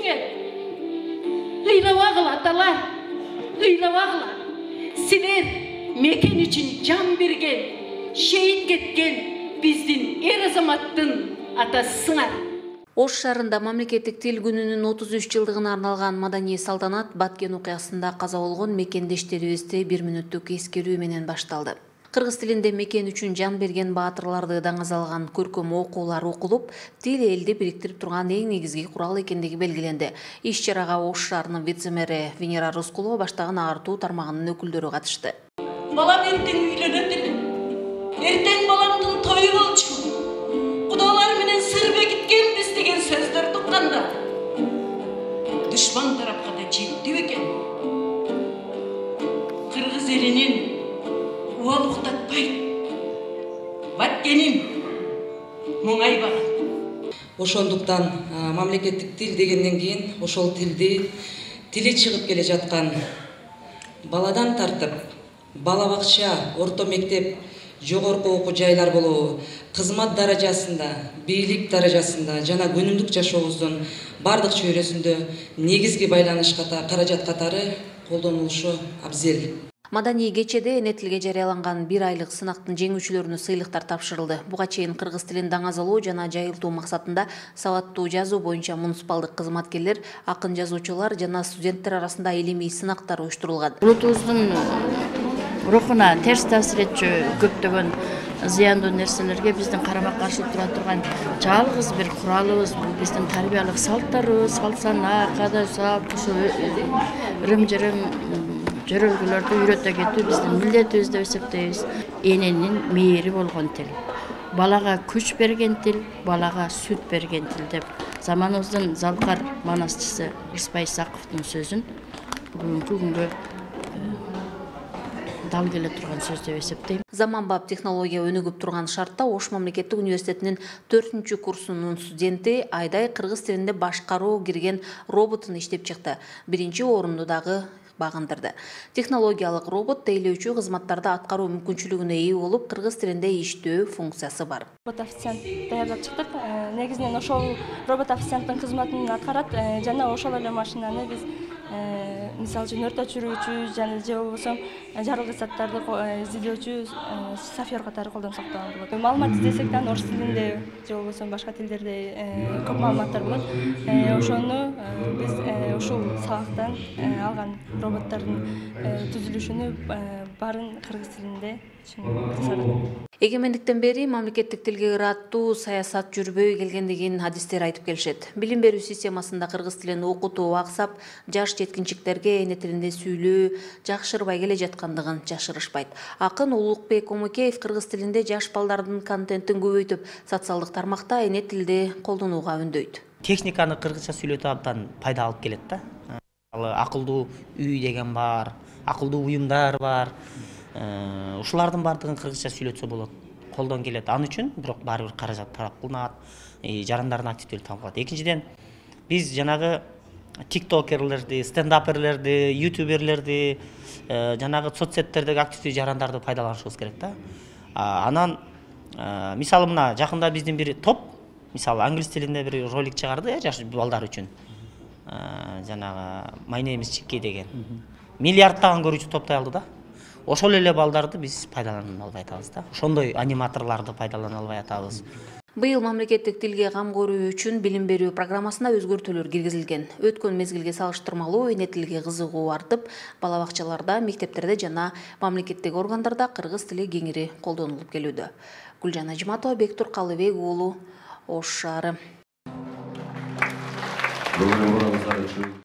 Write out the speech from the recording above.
Исиңе. Ыйлабагыла аталар. Ыйлабагыла. Силер мекен үчүн жан берген, шейит кеткен биздин эр азаматтын атасыңар. Ош шаарында мамлекеттик тил күнүнүн 33 жылдыгына арналган маданий салтанат Баткен окуясында каза болгон мекендештерибизди 1 мүнөттүк эскерүү менен башталды. Кыргыз тилинде мекен үчүн жан берген баатырларды даңазалган көркөм окуулар окулуп, тил элди бириктирип турган эң негизги курал экендиги белгиленди. Иш-чарага Ош шаарынын вице-мэри Венера Рыскулова баштаган агартуу тармагынын өкүлдөрү катышты. Балам эртең үйлөнөт эле. Эртең баламдын тою болчу. Кудалар менен сыр бекиткенбиз деген сөздөрдү укканда душман тарапка да жетти экен. Кыргыз элинин уал уктатпайт. Баткенин моңай багат. Ошондуктан мамлекеттик тил дегенден кийин ошол тили чыгып келе жаткан баладан тартып бала бакча, орто мектеп, жогорку окуу жайлар болобу, кызмат даражасында, бийлик даражасында жана күнүмдүк жашообуздун бардык чөйрөсүндө негизги байланыш каражат катары колдонулушу абзел. Маданий кечеде эне тилге жарыяланган 1 айлык сынактын жеңүүчүлөрүнө сыйлыктар тапшырылды. Буга чейин кыргыз тилин даңазалоо жана жайылтуу максатында сабаттуу жазуу боюнча муниципалдык кызматкерлер, акын жазуучулар жана студенттер арасында илимий сынактар уюштурулган. Улутубуздун рухуна терс таасир этчү көптөгөн зыяндуу нерселерге биздин карама каршы тура турган жалгыз бир куралыбыз бул биздин тарбиялык салттарыбыз, салт-сана, каада салт, ырым-жырым жөрөлгөлөрдү үйрөтө кетүү биздин милдетибиз деп эсептейбиз. Эненин мээри болгон тил, балага күч берген тил, балага сүт берген тил деп заманыбыздын залкар манасчысы Ырсбай Исаковдун сөзүн бүгүнкү күнгө дал келе турган сөз деп эсептейм. Заманбап технология өнүгүп турган шартта Ош мамлекеттик университетинин 4-курсунун студенти Айдай кыргыз тилинде башкаруу кирген роботун иштеп чыкты. Биринчи орунду дагы багындырды. Технологиялык робот тейлөөчү кызматтарды аткаруу мүмкүнчүлүгүнө ээ болуп, кыргыз тилинде иштөө функциясы бар. Робот официант даярдап чыктык. Негизинен ошол робот официанттын кызматын аткарат жана ошол эле машинаны биз мисалы үчүн өрт өчүрүүчү жана же болбосо жарылгыч заттарды изилдөөчү сафер катары колдонсок да болот. Маалымат издесек да орус тилинде же болбосо башка тилдерде көп маалыматтар болот. Ошону биз ушул сабактан алган роботтордун түзүлүшүнү баарын кыргыз тилинде жасадык. Эгемендиктен бери мамлекеттик тилге ыраттуу саясат жүрбөй келгендигин адистер айтып келишет. Билим берүү системасында кыргыз тилин окутуу аксап, жаш жеткинчектерге эне тилинде сүйлөө жакшырбай келе жаткандыгын жашырышпайт. Акын Улукбек Омукеев кыргыз тилинде жаш балдардын контентин көбөйтүп, социалдык тармакта эне тилди колдонууга үндөйт. Техниканы кыргызча сүйлөтүү абдан пайда алып келет да. Акылдуу үй деген бар, акылдуу уюмдар бар. Ушулардын бардыгын кыргызча сүйлөтсө болот, колдон келет. Аны үчүн бирок баары бир каражат талап кылынат, жарандардын активдүүлүгү талап. Экинчиден, биз жанагы тиктокерлерди, стендаперлерди, ютуберлерди, жанагы соцсеттердеги активдүү жарандарды пайдаланышыбыз керек да. Анан мисалы мына жакында биздин бир топ, мисалы англис тилинде бир ролик чыгарды, жаш балдар үчүн. Жанагы My name is Chicky деген. Миллиардтаган көрүүчү топтой алды да. Ошол эле балдарды биз пайдалана албай атабыз да. Ошондой аниматорлорду пайдалана албай атабыз. Быйыл мамлекеттик тилге кам көрүү үчүн билим берүү программасына өзгөртүүлөр киргизилген. Өткөн мезгилге салыштырмалуу эне тилге кызыгуу артып, бала бакчаларда, мектептерде жана мамлекеттик органдарда кыргыз тили кеңири колдонулуп келүүдө. Гүлжан Ажматова, Бектур Калыбек уулу, Ош шаары.